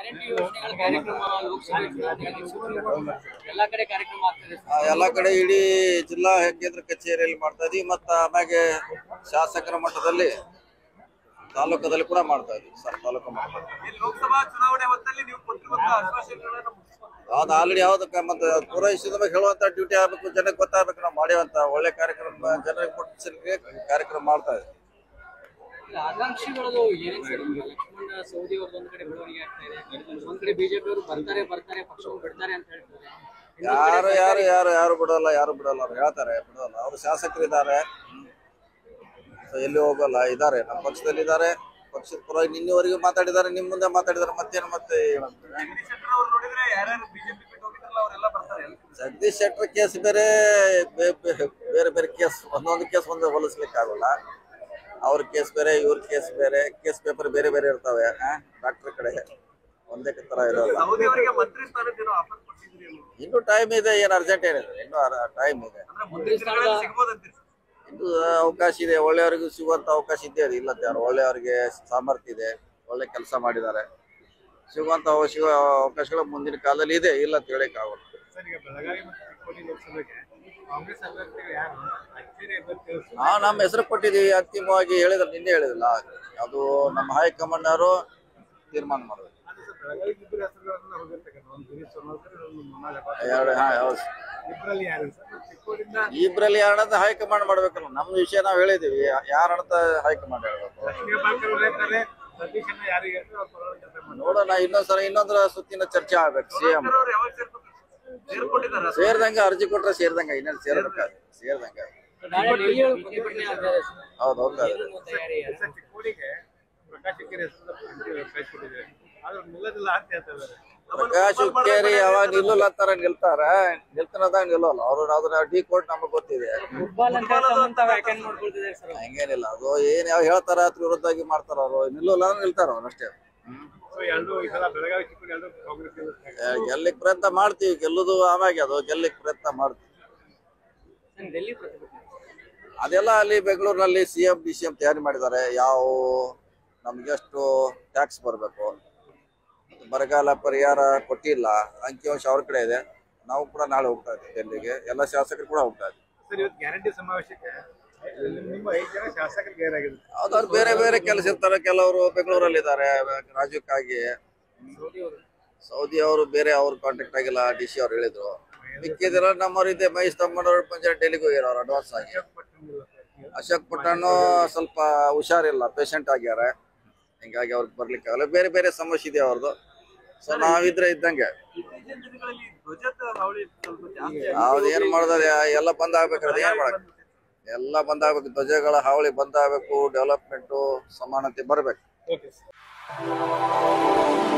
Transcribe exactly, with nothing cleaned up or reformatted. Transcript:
ಎಲ್ಲಾ ಕಡೆ ಇಡೀ ಜಿಲ್ಲಾ ಕೇಂದ್ರ ಕಚೇರಿಯಲ್ಲಿ ಮಾಡ್ತಾ ಇದೀವಿ. ಮತ್ತ ಆಮ್ಯಾಗೆ ಶಾಸಕರ ಮಟ್ಟದಲ್ಲಿ ತಾಲೂಕದಲ್ಲಿ ಕೂಡ ಮಾಡ್ತಾ ಇದೀವಿ ಸರ್. ತಾಲೂಕು ಲೋಕಸಭಾ ಚುನಾವಣೆ ಹೊತ್ತಲ್ಲಿ ನೀವು ಕೊಟ್ಟಿರುವಂತಹ ಆಶ್ವಾಸನೆಗಳನ್ನು ಅದು ಆಲ್ರೆಡಿ ಯಾವ್ದಕ್ಕ ಮತ್ತೆ ಪೂರೈಸಿದ ಮೇಲೆ ಹೇಳುವಂತ ಡ್ಯೂಟಿ ಆಗ್ಬೇಕು, ಜನಕ್ಕೆ ಗೊತ್ತಾಗಬೇಕು. ನಾವು ಮಾಡುವಂತ ಒಳ್ಳೆ ಕಾರ್ಯಕ್ರಮ ಜನರಿಗೆ ಮುಟ್ಟಿಸಲಿಕ್ಕೆ ಕಾರ್ಯಕ್ರಮ ಮಾಡ್ತಾ ಇದ್ದೀವಿ. ಆಕಾಂಕ್ಷಿಗಳದು ಲಕ್ಷ್ಮಣ ಸವದಿ ಅವ್ರದ್ದು ಒಂದ್ ಕಡೆ ಬೆಳವಣಿಗೆ ಆಗ್ತಾ ಇದೆ, ಒಂದ್ ಕಡೆ ಬಿಜೆಪಿ ಅವರು ಬರ್ತಾರೆ ಬರ್ತಾರೆ ಪಕ್ಷವನ್ನು ಬಿಡ್ತಾರೆ ಅಂತ ಹೇಳ್ತಾರೆ. ಯಾರು ಯಾರು ಯಾರು ಯಾರು ಬಿಡಲ್ಲ, ಯಾರು ಬಿಡಲ್ಲ. ಅವ್ರು ಹೇಳ್ತಾರೆ ಬಿಡಲ್ಲ. ಅವ್ರು ಶಾಸಕರಿದ್ದಾರೆ, ಎಲ್ಲಿ ಹೋಗಲ್ಲ, ಇದಾರೆ ನಮ್ಮ ಪಕ್ಷದಲ್ಲಿ ಇದಾರೆ. ಪಕ್ಷದ ಪರವಾಗಿ ನಿನ್ನೆವರೆಗೂ ಮಾತಾಡಿದ್ದಾರೆ, ನಿಮ್ ಮುಂದೆ ಮಾತಾಡಿದಾರೆ. ಮತ್ತೇನು ಮತ್ತೆ ಜಗದೀಶ್ ಶೆಟ್ಟರ್ ಕೇಸ್ ಬೇರೆ ಬೇರೆ ಬೇರೆ ಕೇಸ್, ಒಂದೊಂದು ಕೇಸ್ ಒಂದು ಹೋಲಿಸ್ಲಿಕ್ಕೆ ಆಗೋಲ್ಲ. ಅವ್ರ ಕೇಸ್ ಬೇರೆ, ಇವ್ರ ಕೇಸ್ ಬೇರೆ, ಕೇಸ್ ಪೇಪರ್ ಬೇರೆ ಬೇರೆ ಇರ್ತಾವೆ. ಡಾಕ್ಟರ್ ಕಡೆ ಒಂದೇ ತರ ಇರೋಲ್ಲ. ಇನ್ನು ಟೈಮ್ ಇದೆ, ಏನ್ ಅರ್ಜೆಂಟ್ ಏನಿದೆ, ಇನ್ನು ಟೈಮ್ ಇದೆ, ಇನ್ನು ಅವಕಾಶ ಇದೆ. ಒಳ್ಳೆಯವರಿಗೂ ಸಿಗುವಂತ ಅವಕಾಶ ಇದೆ. ಅದು ಇಲ್ಲ ಯಾರು ಒಳ್ಳೆಯವರಿಗೆ ಸಾಮರ್ಥ್ಯ ಇದೆ, ಒಳ್ಳೆ ಕೆಲಸ ಮಾಡಿದ್ದಾರೆ, ಸಿಗುವಂತ ಸಿಗುವ ಅವಕಾಶಗಳು ಮುಂದಿನ ಕಾಲದಲ್ಲಿ ಇದೆ. ಇಲ್ಲ ಅಂತ ಹೇಳಕ್ ಆಗೋಲ್ಲ. ನಾವು ನಮ್ಮ ಹೆಸರು ಕೊಟ್ಟಿದ್ದೀವಿ, ಅಂತಿಮವಾಗಿ ಹೇಳಿದ್ರೆ ನಿನ್ನೆ ಹೇಳಿದಿಲ್ಲ. ಅದು ನಮ್ಮ ಹೈಕಮಾಂಡ್ ಅವರು ತೀರ್ಮಾನ ಮಾಡಬೇಕು. ಇಬ್ರಲ್ಲಿ ಯಾರಂತ ಹೈಕಮಾಂಡ್ ಮಾಡ್ಬೇಕಲ್ಲ. ನಮ್ಮ ವಿಷಯ ನಾವ್ ಹೇಳಿದೀವಿ, ಯಾರಂತ ಹೈಕಮಾಂಡ್ ಹೇಳ್ಬೇಕು. ನೋಡೋಣ, ಇನ್ನೊಂದ್ಸಲ ಇನ್ನೊಂದ್ರ ಸುತ್ತಿನ ಚರ್ಚೆ ಆಗ್ಬೇಕು. ಸಿಎಂ ಸೇರ್ದಂಗ ಅರ್ಜಿ ಕೊಟ್ರೆ ಸೇರ್ದಂಗ, ಇನ್ನೇನು ಸೇರ್ಬೇಕ ಸೇರ್ದಂಗ. ಹೌದು ಹೌದು. ಪ್ರಕಾಶ್ ಹುಕ್ಕೇರಿ ಯಾವಾಗ ನಿಲ್ಲಲ್ಲ ಅಂತಾರ, ನಿಲ್ತಾರ. ನಿಲ್ತಾನದಾಗ ನಿಲ್ಲಲ್ಲ ಅವ್ರು. ಅದನ್ನ ಡಿ ಕೋರ್ಟ್ ನಮಗ್ ಗೊತ್ತಿದೆ. ಹಂಗೇನಿಲ್ಲ, ಅದು ಏನ್ ಯಾವ ಹೇಳ್ತಾರ ಅದ್ರ ವಿರುದ್ಧವಾಗಿ ಮಾಡ್ತಾರ ಅವ್ರು. ನಿಲ್ಲಲ್ಲ ಅಂದ್ರೆ ನಿಲ್ತಾರ ಅವ್ರು ಅಷ್ಟೇ. ಗೆಲ್ಲಿಕ್ ಪ್ರಯತ್ನ ಮಾಡ್ತೀವಿ, ಗೆಲ್ಲುದು ಆಮ್ಯಾಗೆ ಅದು ಗೆಲ್ಲಿಕ್ ಪ್ರಯತ್ನ ಮಾಡ್ತೀವಿ. ಅದೆಲ್ಲ ಅಲ್ಲಿ ಬೆಂಗಳೂರಿನಲ್ಲಿ ಸಿಎಂ ಡಿ ಸಿ ಎಂ ತಯಾರಿ ಮಾಡಿದ್ದಾರೆ. ಯಾವ ನಮ್ಗೆ ಎಷ್ಟು ಟ್ಯಾಕ್ಸ್ ಬರ್ಬೇಕು, ಬರಗಾಲ ಪರಿಹಾರ ಕೊಟ್ಟಿಲ್ಲ, ಅಂಕಿಅಂಶ ಅವ್ರ ಕಡೆ ಇದೆ. ನಾವು ಕೂಡ ನಾಳೆ ಹೋಗ್ತಾ ಇದ್ದೀವಿ ಡೆಲ್ಲಿಗೆ, ಎಲ್ಲ ಶಾಸಕರು ಕೂಡ ಹೋಗ್ತಾ ಇದ್ದೀವಿ. ಗ್ಯಾರಂಟಿ ಸಮಾವೇಶಕ್ಕೆ ಅವ್ರು ಬೇರೆ ಬೇರೆ ಕೆಲಸ ಇರ್ತಾರೆ. ಕೆಲವರು ಬೆಂಗಳೂರಲ್ಲಿ ಇದ್ದಾರೆ, ರಾಜ್ಯಕ್ಕಾಗಿ. ಸೌದಿ ಅವರು ಬೇರೆ ಅವ್ರ ಕಾಂಟ್ಯಾಕ್ಟ್ ಆಗಿಲ್ಲ, ಡಿ ಸಿ ಅವ್ರು ಹೇಳಿದ್ರು. ಮಿಕ್ಕಿದಿರ ನಮ್ಮವ್ರು ಇದೆ, ಮಹೇಶ್ ತಮ್ಮನವ್ರ ಪಂಚಾಯತ್ ಡೆಲ್ಲಿಗೆ ಹೋಗಿರೋರು ಅಡ್ವಾನ್ಸ್ ಆಗಿ. ಅಶೋಕ್ ಪಟ್ಟಣ ಸ್ವಲ್ಪ ಹುಷಾರಿಲ್ಲ, ಪೇಷಂಟ್ ಆಗ್ಯಾರ, ಹಿಂಗಾಗಿ ಅವ್ರಿಗೆ ಬರ್ಲಿಕ್ಕೆ ಆಗಲ್ಲ. ಬೇರೆ ಬೇರೆ ಸಮಸ್ಯೆ ಇದೆ ಅವ್ರದ್ದು. ಸೊ ನಾವಿದ್ರೆ ಇದ್ದಂಗೆ ಅವ್ದು ಏನ್ ಮಾಡೋದ್ರೆ ಎಲ್ಲ ಬಂದ್ ಆಗ್ಬೇಕಾದ್ರೆ ಏನ್ ಮಾಡಕ್, ಎಲ್ಲ ಬಂದಾಗಬೇಕು. ಧ್ವಜಗಳ ಹಾವಳಿ ಬಂದಾಗಬೇಕು, ಡೆವಲಪ್ಮೆಂಟ್ ಸಮಾನತೆ ಬರ್ಬೇಕು.